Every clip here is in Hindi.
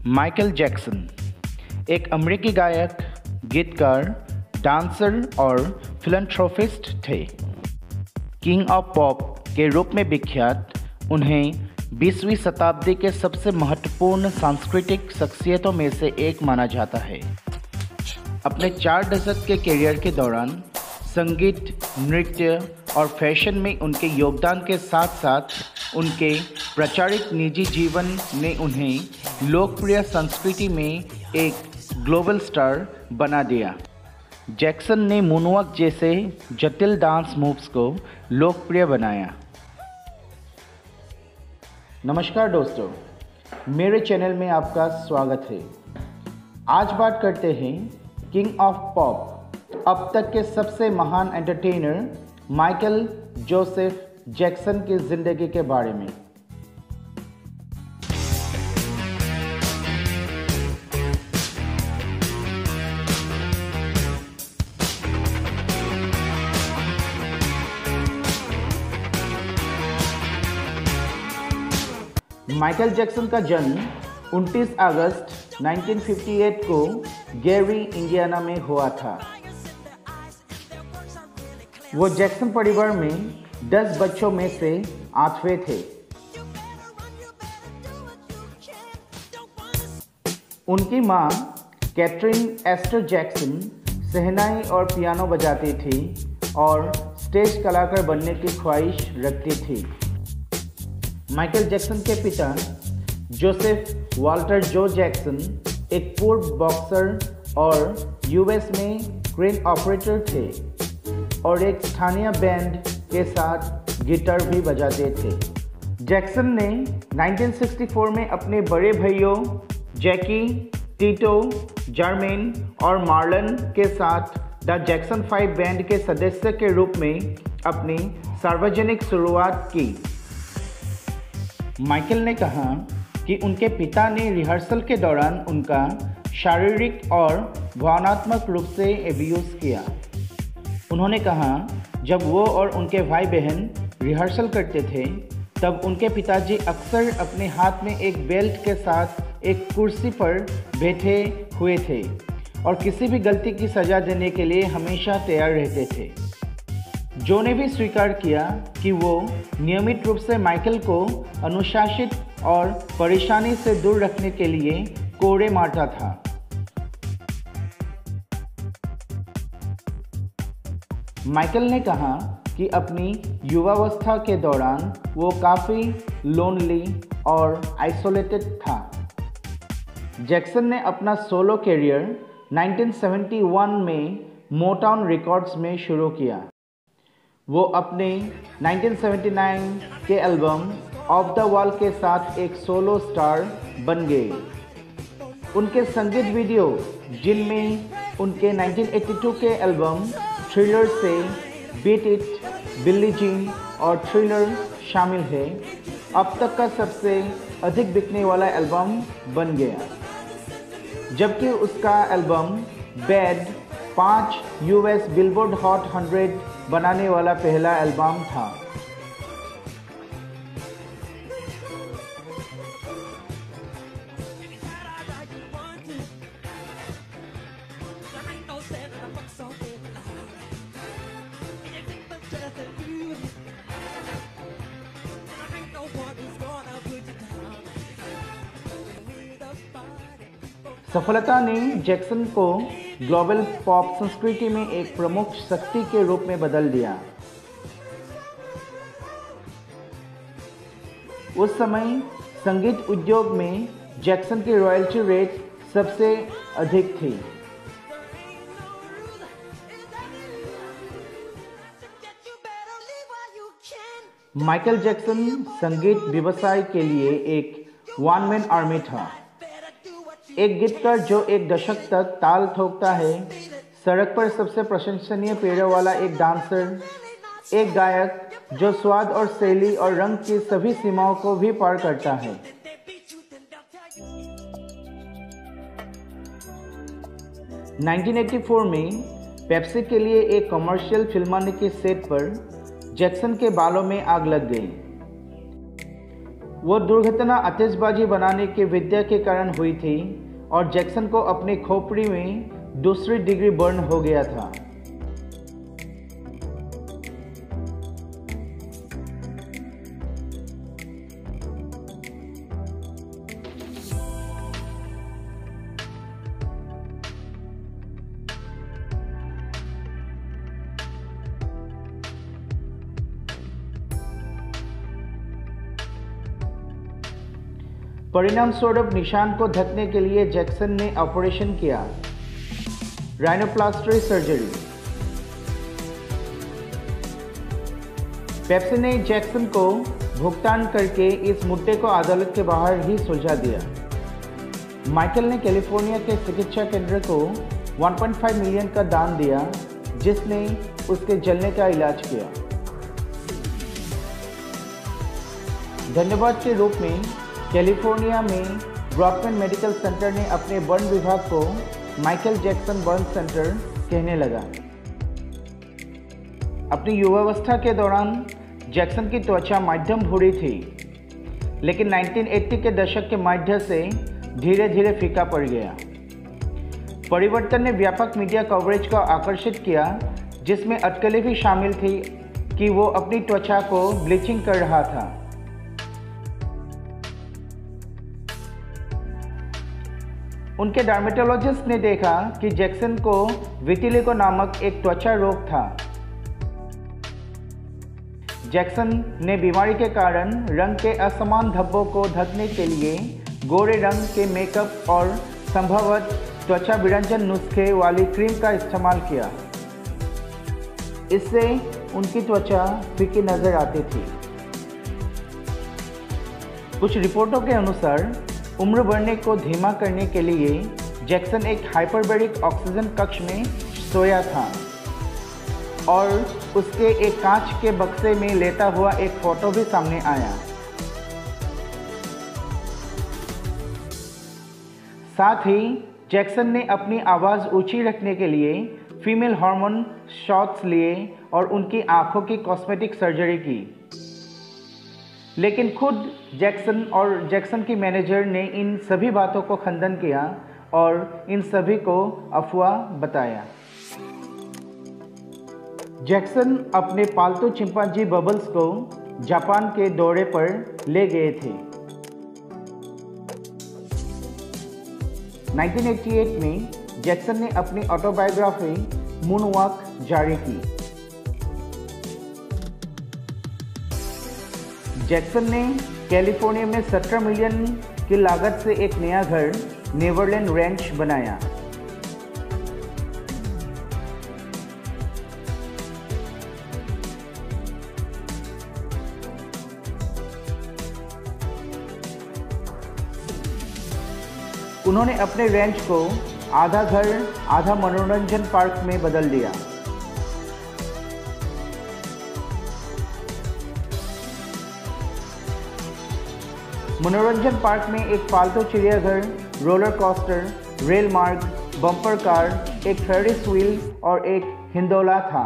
माइकल जैक्सन एक अमेरिकी गायक, गीतकार, डांसर और फिलैंथ्रोपिस्ट थे। किंग ऑफ पॉप के रूप में विख्यात, उन्हें 20वीं शताब्दी के सबसे महत्वपूर्ण सांस्कृतिक शख्सियतों में से एक माना जाता है। अपने 4 दशक के करियर के दौरान संगीत, नृत्य और फैशन में उनके योगदान के साथ साथ उनके प्रचारित निजी जीवन ने उन्हें लोकप्रिय संस्कृति में एक ग्लोबल स्टार बना दिया। जैक्सन ने मूनवॉक जैसे जटिल डांस मूव्स को लोकप्रिय बनाया। नमस्कार दोस्तों, मेरे चैनल में आपका स्वागत है। आज बात करते हैं किंग ऑफ पॉप, अब तक के सबसे महान एंटरटेनर माइकल जोसेफ जैक्सन की ज़िंदगी के बारे में। माइकल जैक्सन का जन्म 29 अगस्त 1958 को गैरी, इंडियाना में हुआ था। वो जैक्सन परिवार में 10 बच्चों में से 8वें थे। उनकी मां कैथरीन एस्टर जैक्सन शहनाई और पियानो बजाती थी और स्टेज कलाकार बनने की ख्वाहिश रखती थी। माइकल जैक्सन के पिता जोसेफ वाल्टर जो जैक्सन एक पूर्व बॉक्सर और यूएस में क्रेन ऑपरेटर थे और एक स्थानीय बैंड के साथ गिटार भी बजाते थे। जैक्सन ने 1964 में अपने बड़े भाइयों जैकी, टीटो, जर्मेन और मार्लन के साथ द जैक्सन 5 बैंड के सदस्य के रूप में अपनी सार्वजनिक शुरुआत की। माइकल ने कहा कि उनके पिता ने रिहर्सल के दौरान उनका शारीरिक और भावनात्मक रूप से एब्यूज़ किया। उन्होंने कहा, जब वो और उनके भाई बहन रिहर्सल करते थे तब उनके पिताजी अक्सर अपने हाथ में एक बेल्ट के साथ एक कुर्सी पर बैठे हुए थे और किसी भी गलती की सज़ा देने के लिए हमेशा तैयार रहते थे। जो ने भी स्वीकार किया कि वो नियमित रूप से माइकल को अनुशासित और परेशानी से दूर रखने के लिए कोड़े मारता था। माइकल ने कहा कि अपनी युवावस्था के दौरान वो काफ़ी लोनली और आइसोलेटेड था। जैक्सन ने अपना सोलो करियर 1971 में मोटाउन रिकॉर्ड्स में शुरू किया। वो अपने 1979 के एल्बम ऑफ द वॉल के साथ एक सोलो स्टार बन गए। उनके संगीत वीडियो, जिनमें उनके 1982 के एल्बम थ्रिलर से बीट इट, बिली जीन और थ्रिलर शामिल है, अब तक का सबसे अधिक बिकने वाला एल्बम बन गया। जबकि उसका album Bad 5 US Billboard Hot 100 बनाने वाला पहला एल्बम था। सफलता ने जैक्सन को ग्लोबल पॉप संस्कृति में एक प्रमुख शक्ति के रूप में बदल दिया। उस समय संगीत उद्योग में जैक्सन की रॉयल्टी रेट सबसे अधिक थी। माइकल जैक्सन संगीत व्यवसाय के लिए एक वन मैन आर्मी था। एक गीतकार जो एक दशक तक ताल ठोकता है, सड़क पर सबसे प्रशंसनीय पैरों वाला एक डांसर, एक गायक जो स्वाद और शैली और रंग की सभी सीमाओं को भी पार करता है। – 1984 में पेप्सी के लिए एक कमर्शियल फिल्माने के सेट पर जैक्सन के बालों में आग लग गई। वो दुर्घटना आतिशबाजी बनाने की विद्या के कारण हुई थी और जैक्सन को अपनी खोपड़ी में दूसरी डिग्री बर्न हो गया था। परिणाम स्वरूप निशान को ढकने के लिए जैक्सन ने ऑपरेशन किया, राइनोप्लास्टी सर्जरी। पेप्सी ने जैक्सन को भुगतान करके इस मुद्दे को अदालत के बाहर ही सुलझा दिया। माइकल ने कैलिफोर्निया के चिकित्सा केंद्र को 1.5 मिलियन का दान दिया, जिसने उसके जलने का इलाज किया। धन्यवाद के रूप में कैलिफोर्निया में ब्रॉकमैन मेडिकल सेंटर ने अपने बर्न विभाग को माइकल जैक्सन बर्न सेंटर कहने लगा। अपनी युवावस्था के दौरान जैक्सन की त्वचा मध्यम भूरी थी, लेकिन 1980 के दशक के मध्य से धीरे धीरे फीका पड़ गया। परिवर्तन ने व्यापक मीडिया कवरेज को आकर्षित किया, जिसमें अटकलें भी शामिल थी कि वो अपनी त्वचा को ब्लीचिंग कर रहा था। उनके डर्मेटोलॉजिस्ट ने देखा कि जैक्सन को विटिलिगो नामक एक त्वचा रोग था। जैक्सन ने बीमारी के कारण रंग के असमान धब्बों को ढकने के लिए गोरे रंग के मेकअप और संभवतः त्वचा विरंजन नुस्खे वाली क्रीम का इस्तेमाल किया। इससे उनकी त्वचा फीकी नजर आती थी। कुछ रिपोर्टों के अनुसार उम्र बढ़ने को धीमा करने के लिए जैक्सन एक हाइपरबैरिक ऑक्सीजन कक्ष में सोया था और उसके एक कांच के बक्से में लेटा हुआ एक फोटो भी सामने आया। साथ ही जैक्सन ने अपनी आवाज़ ऊंची रखने के लिए फीमेल हार्मोन शॉट्स लिए और उनकी आंखों की कॉस्मेटिक सर्जरी की। लेकिन खुद जैक्सन और जैक्सन की मैनेजर ने इन सभी बातों को खंडन किया और इन सभी को अफवाह बताया। जैक्सन अपने पालतू चिंपांजी बबल्स को जापान के दौरे पर ले गए थे। 1988 में जैक्सन ने अपनी ऑटोबायोग्राफी मूनवॉक जारी की। जैक्सन ने कैलिफोर्निया में 17 मिलियन की लागत से एक नया घर नेवरलैंड रैंच बनाया। उन्होंने अपने रैंच को आधा घर आधा मनोरंजन पार्क में बदल दिया। मनोरंजन पार्क में एक पालतू चिड़ियाघर, रोलर कोस्टर, रेल मार्ग, बम्पर कार, एक फेरिस व्हील और एक हिंडोला था।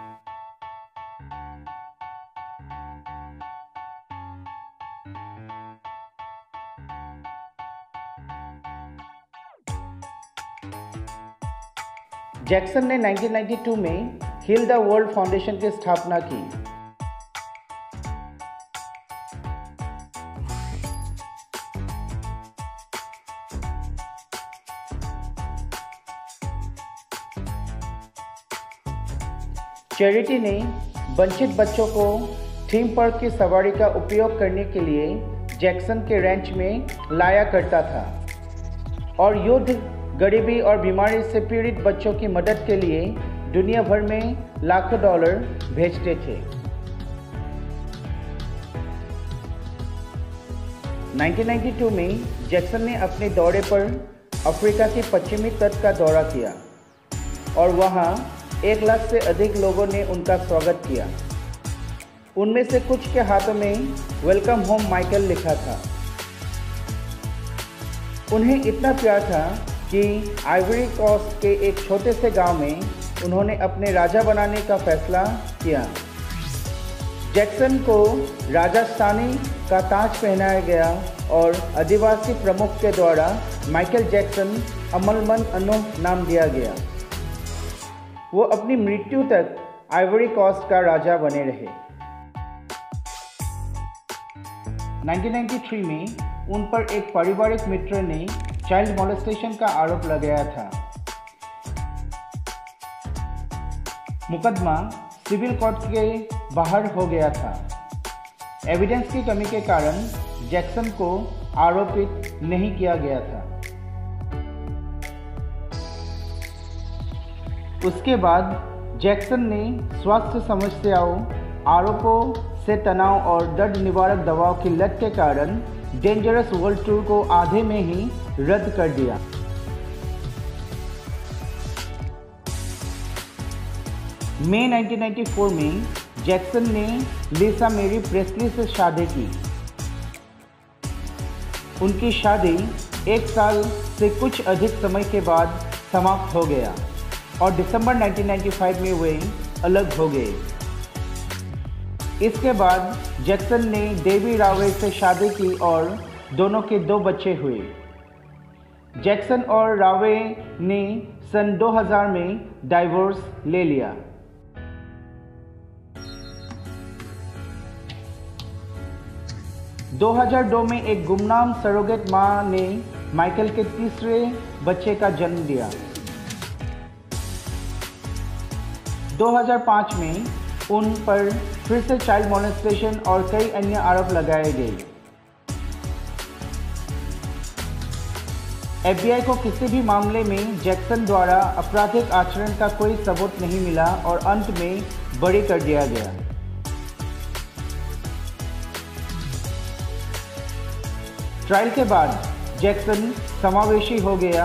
जैक्सन ने 1992 में हील द वर्ल्ड फाउंडेशन की स्थापना की। चैरिटी ने वंचित बच्चों को थीम पार्क की सवारी का उपयोग करने के लिए जैक्सन के रैंच में लाया करता था और युद्ध, गरीबी और बीमारी से पीड़ित बच्चों की मदद के लिए दुनिया भर में लाखों डॉलर भेजते थे। 1992 में जैक्सन ने अपने दौरे पर अफ्रीका के पश्चिमी तट का दौरा किया और वहां 1 लाख से अधिक लोगों ने उनका स्वागत किया। उनमें से कुछ के हाथों में वेलकम होम माइकल लिखा था। उन्हें इतना प्यार था कि आइवरी कोस्ट के एक छोटे से गांव में उन्होंने अपने राजा बनाने का फैसला किया। जैक्सन को राजस्थानी का ताज पहनाया गया और आदिवासी प्रमुख के द्वारा माइकल जैक्सन अमलमन अनो नाम दिया गया। वो अपनी मृत्यु तक आइवरी कोस्ट का राजा बने रहे। 1993 में उन पर एक पारिवारिक मित्र ने चाइल्ड मोलेस्टेशन का आरोप लगाया था। मुकदमा सिविल कोर्ट के बाहर हो गया था। एविडेंस की कमी के कारण जैक्सन को आरोपित नहीं किया गया था। उसके बाद जैक्सन ने स्वास्थ्य समस्याओं, आरोपों से तनाव और दर्द निवारक दवाओं की लत के कारण डेंजरस वर्ल्ड टूर को आधे में ही रद्द कर दिया। मई 1994 में जैक्सन ने लिसा मेरी प्रेस्ली से शादी की। उनकी शादी 1 साल से कुछ अधिक समय के बाद समाप्त हो गया और दिसंबर 1995 में वे अलग हो गए। इसके बाद जैक्सन ने डेबी रावे से शादी की और दोनों के 2 बच्चे हुए। जैक्सन और रावे ने सन 2000 में डाइवोर्स ले लिया। 2002 में एक गुमनाम सरोगेट मां ने माइकल के तीसरे बच्चे का जन्म दिया। 2005 में उन पर फिर से चाइल्ड मोलेस्टेशन और कई अन्य आरोप लगाए गए। FBI को किसी भी मामले में जैक्सन द्वारा आपराधिक आचरण का कोई सबूत नहीं मिला और अंत में बरी कर दिया गया। ट्रायल के बाद जैक्सन समावेशी हो गया।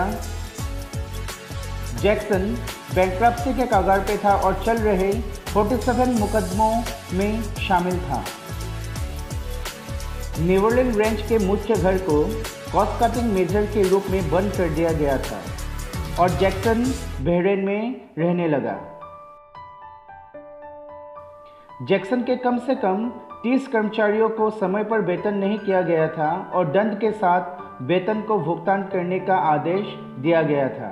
जैक्सन बैंकरप्सी के कगार पे था और चल रहे 47 मुकदमों में शामिल था। नेवरलैंड रेंज के मुख्य घर को कॉस्ट कटिंग मेजर के रूप में बंद कर दिया गया था और जैक्सन बहरीन में रहने लगा। जैक्सन के कम से कम 30 कर्मचारियों को समय पर वेतन नहीं किया गया था और दंड के साथ वेतन को भुगतान करने का आदेश दिया गया था।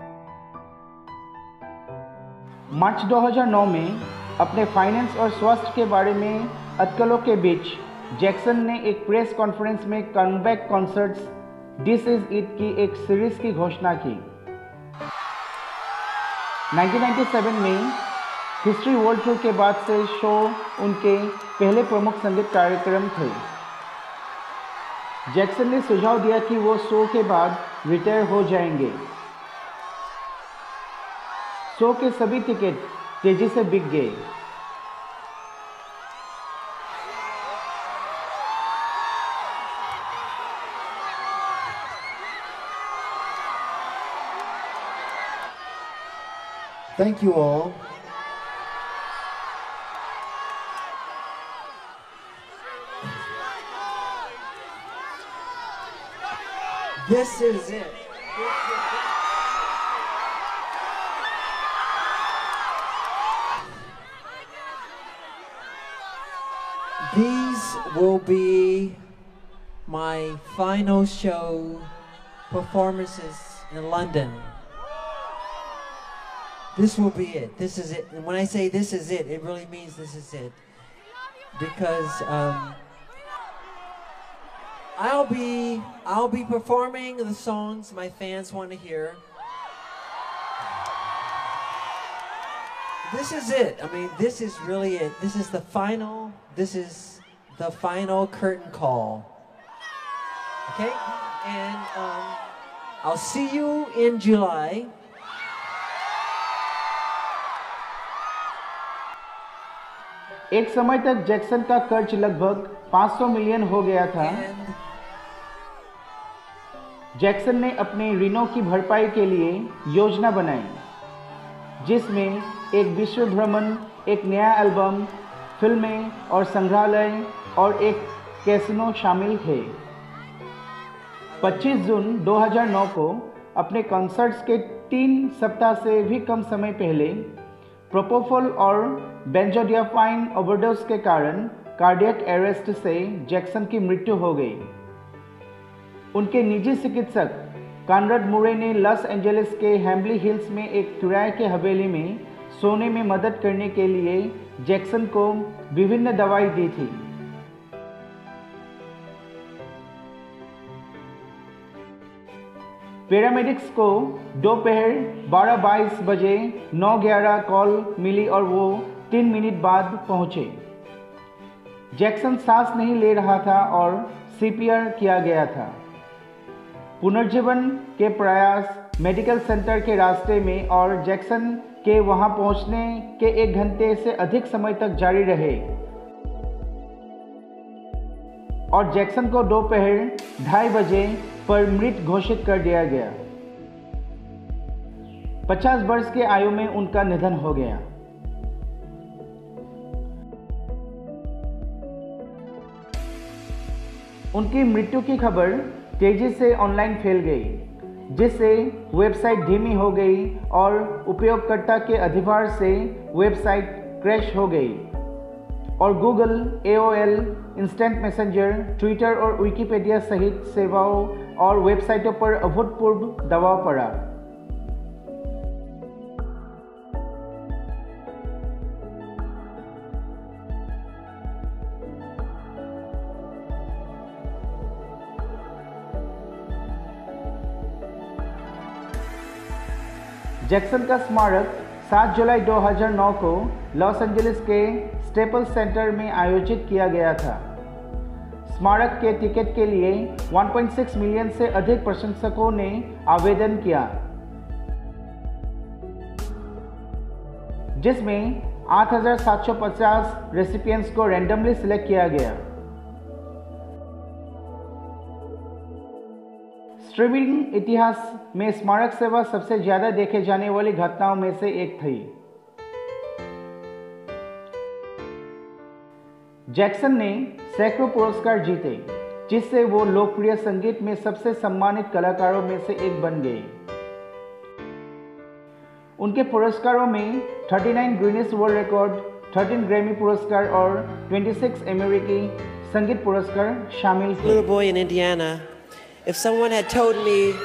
मार्च 2009 में अपने फाइनेंस और स्वास्थ्य के बारे में अटकलों के बीच जैक्सन ने एक प्रेस कॉन्फ्रेंस में comeback concerts This Is It की एक सीरीज की घोषणा की। 1997 में हिस्ट्री वर्ल्ड टूर के बाद से शो उनके पहले प्रमुख संगीत कार्यक्रम थे। जैक्सन ने सुझाव दिया कि वो शो के बाद रिटायर हो जाएंगे। शो के सभी टिकट तेजी से बिक गए। Thank you all. This is it. These will be my final show performances in London. This will be it. This is it. And when I say this is it, it really means this is it. Because I'll be performing the songs my fans want to hear. This is it. I mean, this is really it. This is the final curtain call. Okay? And I'll see you in July. एक समय तक जैक्सन का कर्ज लगभग 500 मिलियन हो गया था। जैक्सन ने अपने ऋणों की भरपाई के लिए योजना बनाई, जिसमें एक विश्व भ्रमण, एक नया एल्बम, फिल्में और संग्रहालय और एक कैसीनो शामिल थे। 25 जून 2009 को अपने कॉन्सर्ट्स के 3 सप्ताह से भी कम समय पहले प्रोपोफॉल और बेंजोडियापाइन ओवरडोज के कारण कार्डियक अरेस्ट से जैक्सन की मृत्यु हो गई। उनके निजी चिकित्सक कॉनराड मुरे ने लॉस एंजलिस के हैम्बली हिल्स में एक किराए के हवेली में सोने में मदद करने के लिए जैक्सन को विभिन्न दवाई दी थी। पैरामेडिक्स को दोपहर 12:22 बजे 9:11 कॉल मिली और वो 3 मिनट बाद पहुंचे। जैक्सन सांस नहीं ले रहा था और सीपीआर किया गया था। पुनर्जीवन के प्रयास मेडिकल सेंटर के रास्ते में और जैक्सन के वहां पहुंचने के 1 घंटे से अधिक समय तक जारी रहे और जैक्सन को दोपहर 2:30 बजे पर मृत घोषित कर दिया गया। 50 वर्ष की आयु में उनका निधन हो गया। उनकी मृत्यु की खबर तेजी से ऑनलाइन फैल गई, जिससे वेबसाइट धीमी हो गई और उपयोगकर्ता के अधिभार से वेबसाइट क्रैश हो गई और Google, AOL, instant messenger, Twitter और विकिपीडिया सहित सेवाओं और वेबसाइटों पर अभूतपूर्व दबाव पड़ा। जैक्सन का स्मारक 7 जुलाई 2009 को लॉस एंजलिस के स्टेपल्स सेंटर में आयोजित किया गया था। स्मारक के टिकट के लिए 1.6 मिलियन से अधिक प्रशंसकों ने आवेदन किया, जिसमें 8,750 रेसिपिएंट्स को रैंडमली सिलेक्ट किया गया। स्ट्रीमिंग इतिहास में स्मारक सेवा सबसे ज्यादा देखे जाने वाली घटनाओं में से एक थी। जैक्सन ने सैकड़ों पुरस्कार जीते, जिससे वो लोकप्रिय संगीत में सबसे सम्मानित कलाकारों में से एक बन गए। उनके पुरस्कारों में 39 गिनीज वर्ल्ड रिकॉर्ड, 13 ग्रैमी पुरस्कार और 26 अमेरिकी संगीत पुरस्कार शामिल थे। Little boy in Indiana. If someone had told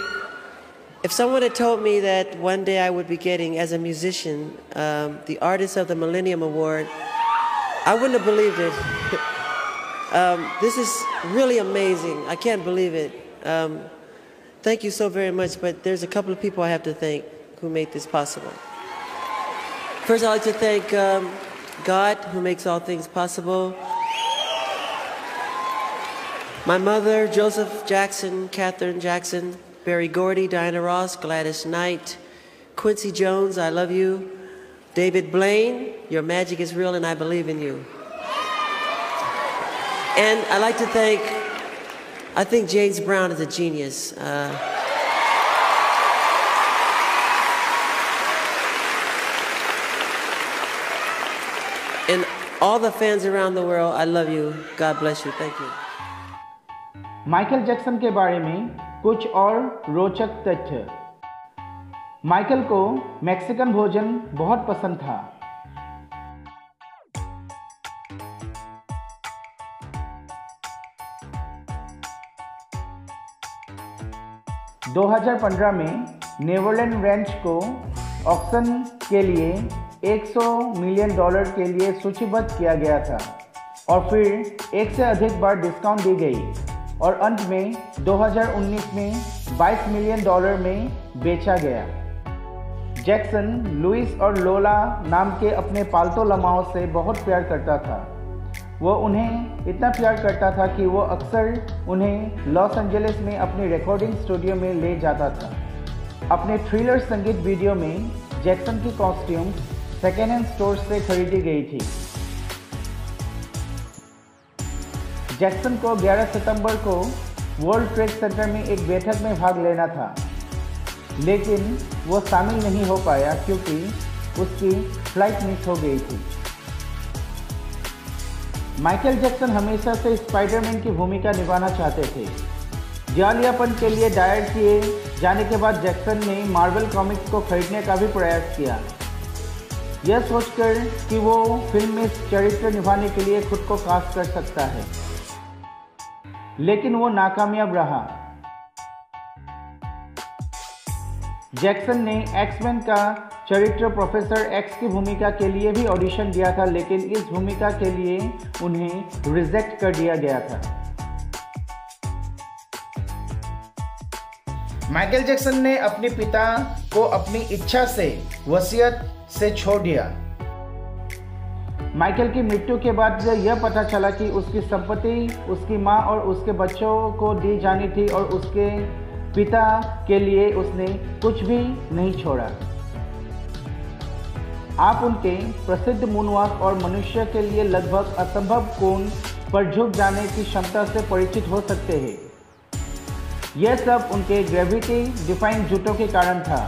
me that one day I would be getting, as a musician, the Artist of the Millennium Award, I wouldn't have believed it. This is really amazing. I can't believe it. Thank you so very much, but there's a couple of people I have to thank who made this possible. First, I'd like to thank God, who makes all things possible. My mother, Joseph Jackson, Catherine Jackson, Barry Gordy, Diana Ross, Gladys Knight, Quincy Jones, I love you. David Blaine, your magic is real and I believe in you. And I'd like to I think James Brown is a genius. And all the fans around the world, I love you. God bless you. Thank you. Michael Jackson के बारे में कुछ और रोचक तथ्य। माइकल को मैक्सिकन भोजन बहुत पसंद था। 2015 में नेवरलैंड रैंच को ऑक्शन के लिए $100 मिलियन के लिए सूचीबद्ध किया गया था और फिर एक से अधिक बार डिस्काउंट दी गई और अंत में 2019 में $22 मिलियन में बेचा गया। जैक्सन लुइस और लोला नाम के अपने पालतू लम्हाओं से बहुत प्यार करता था। वो उन्हें इतना प्यार करता था कि वो अक्सर उन्हें लॉस एंजलिस में अपनी रिकॉर्डिंग स्टूडियो में ले जाता था। अपने थ्रिलर संगीत वीडियो में जैक्सन की कॉस्ट्यूम सेकेंड हैंड स्टोर से खरीदी गई थी। जैक्सन को 11 सितंबर को वर्ल्ड ट्रेड सेंटर में एक बैठक में भाग लेना था, लेकिन वो शामिल नहीं हो पाया क्योंकि उसकी फ्लाइट मिस हो गई थी। माइकल जैक्सन हमेशा से स्पाइडरमैन की भूमिका निभाना चाहते थे। दिवालियापन के लिए दायर किए जाने के बाद जैक्सन ने मार्वल कॉमिक्स को खरीदने का भी प्रयास किया। यह सोचकर कि वो फिल्म में चरित्र निभाने के लिए खुद को कास्ट कर सकता है, लेकिन वो नाकामयाब रहा। जैक्सन ने एक्स-मैन का चरित्र प्रोफेसर एक्स की भूमिका के लिए भी ऑडिशन दिया था, लेकिन इस भूमिका के लिए उन्हें रिजेक्ट कर दिया गया था। माइकल जैक्सन ने अपने पिता को अपनी इच्छा से वसीयत से छोड़ दिया। माइकल की मृत्यु के बाद यह पता चला कि उसकी संपत्ति उसकी मां और उसके बच्चों को दी जानी थी और उसके पिता के लिए उसने कुछ भी नहीं छोड़ा। आप उनके प्रसिद्ध मूनवॉक और मनुष्य के लिए लगभग असंभव कोण पर झुक जाने की क्षमता से परिचित हो सकते हैं। यह सब उनके ग्रेविटी डिफाइंग जूतों के कारण था।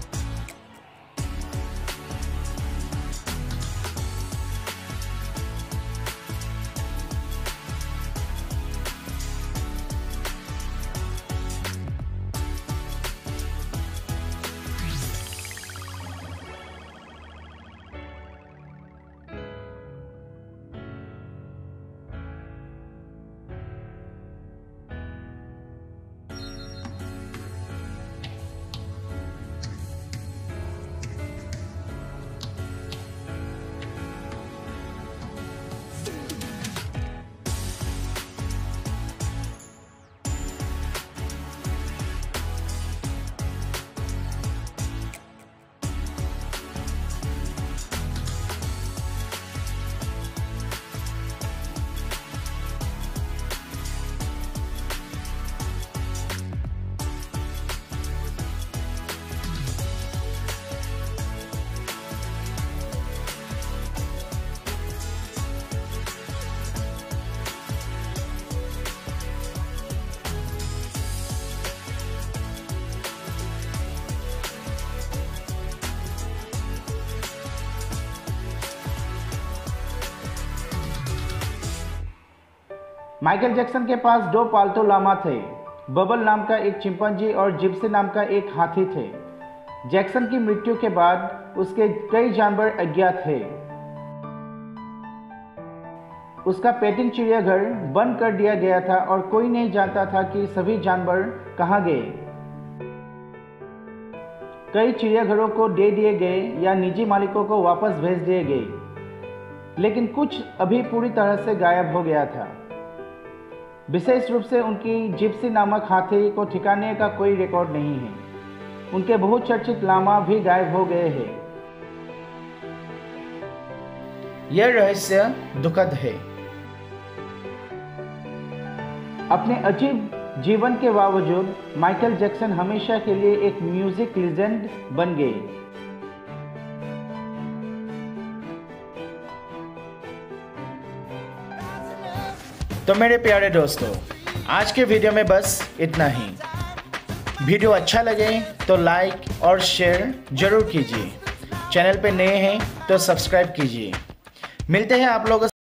माइकल जैक्सन के पास 2 पालतू लामा थे। बबल नाम का एक चिंपांजी और जिप्सी नाम का एक हाथी थे। जैक्सन की मृत्यु के बाद उसके कई जानवर अज्ञात थे। उसका पेटिंग चिड़ियाघर बंद कर दिया गया था और कोई नहीं जानता था कि सभी जानवर कहाँ गए। कई चिड़ियाघरों को दे दिए गए या निजी मालिकों को वापस भेज दिए गए, लेकिन कुछ अभी पूरी तरह से गायब हो गया था। विशेष रूप से उनकी जिप्सी नामक हाथी को ठिकाने का कोई रिकॉर्ड नहीं है। उनके बहुचर्चित लामा भी गायब हो गए हैं। यह रहस्य दुखद है। अपने अजीब जीवन के बावजूद माइकल जैक्सन हमेशा के लिए एक म्यूजिक लीजेंड बन गए। तो मेरे प्यारे दोस्तों, आज के वीडियो में बस इतना ही। वीडियो अच्छा लगे तो लाइक और शेयर जरूर कीजिए। चैनल पे नए हैं तो सब्सक्राइब कीजिए। मिलते हैं आप लोगों